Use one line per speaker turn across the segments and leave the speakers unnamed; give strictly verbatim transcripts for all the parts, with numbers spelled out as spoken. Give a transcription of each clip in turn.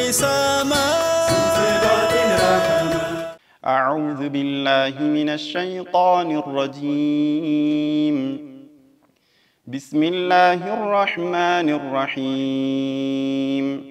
سما
أعوذ بالله من الشيطان الرجيم. بسم الله الرحمن الرحيم.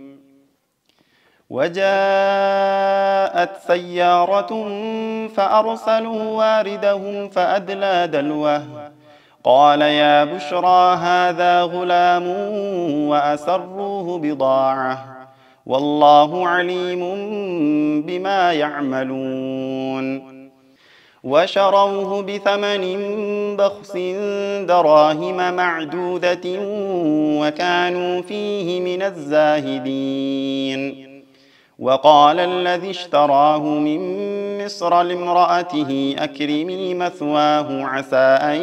وجاءت سيارة فأرسلوا واردهم فأدلى دلوه قال يا بشرى هذا غلام وأسروه بضاعة والله عليم بما يعملون. وشروه بثمن بخس دراهم معدودة وكانوا فيه من الزاهدين. وقال الذي اشتراه من مصر لامرأته أكرمي مثواه عسى أن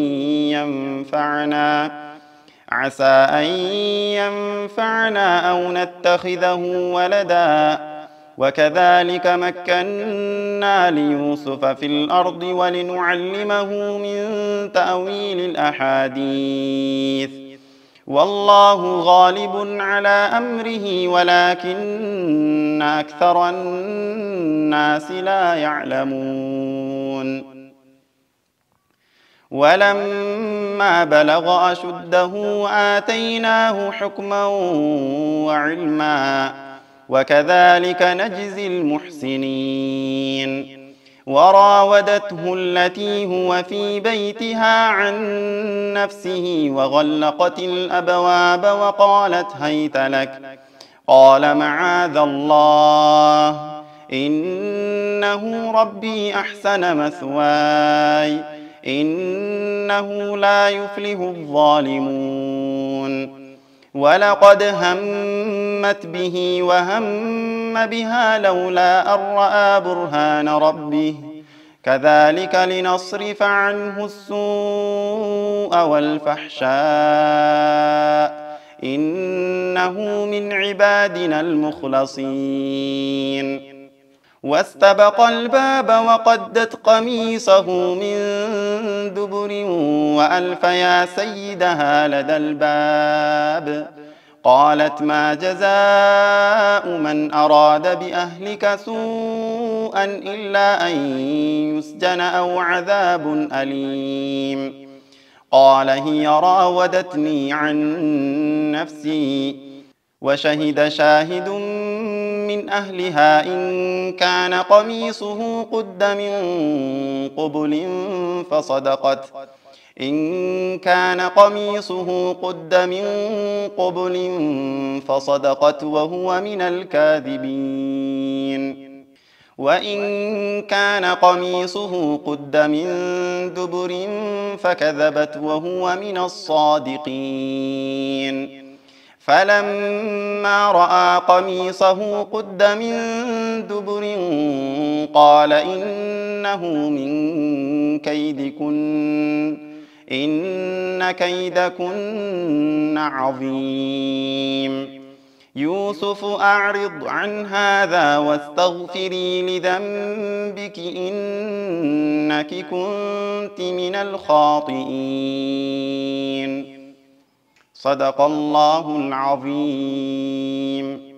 ينفعنا عسى أن ينفعنا أو نتخذه ولدا وكذلك مكنا ليوسف في الأرض ولنعلمه من تأويل الأحاديث والله غالب على أمره ولكن أكثر الناس لا يعلمون. ولما بلغ أشده آتيناه حكما وعلما وكذلك نجزي المحسنين. وراودته التي هو في بيتها عن نفسه وغلقت الأبواب وقالت هيت لك قال معاذ الله إنه ربي أحسن مثواي إنه لا يفلح الظالمون. ولقد همت به وهم بها لولا أن رأى برهان ربه كذلك لنصرف عنه السوء والفحشاء إنه من عبادنا المخلصين. واستبق الباب وقدت قميصه من دبر وألف يا سيدها لدى الباب قالت ما جزاء من أراد بأهلك سوءا إلا أن يسجن أو عذاب أليم. قال هي راودتني عن نفسي وشهد شاهد من أهلها إن كان قميصه قد من قبل فصدقت إن كان قميصه قد من قبل فصدقت وهو من الكاذبين. وإن كان قميصه قد من دبر فكذبت وهو من الصادقين. فلما رأى قميصه قد من دبر قال إنه من كيدكن إن كيدكن عظيم. يوسف أعرض عن هذا واستغفري لذنبك إنك كنت من الخاطئين. صدق الله العظيم.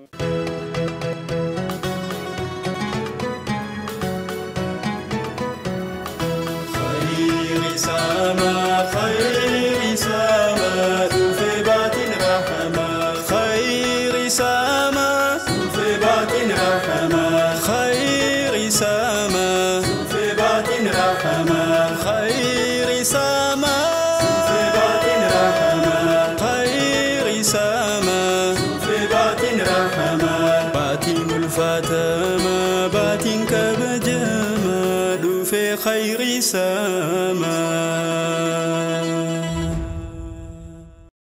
خير سما خير سما في باطن رحمة خير سما في باطن رحمة خير سما في باطن رحمة خير سما في باطن رحمة خير سما في باطن رحمة باطن الفاتمة باطن كبجمة في خير سما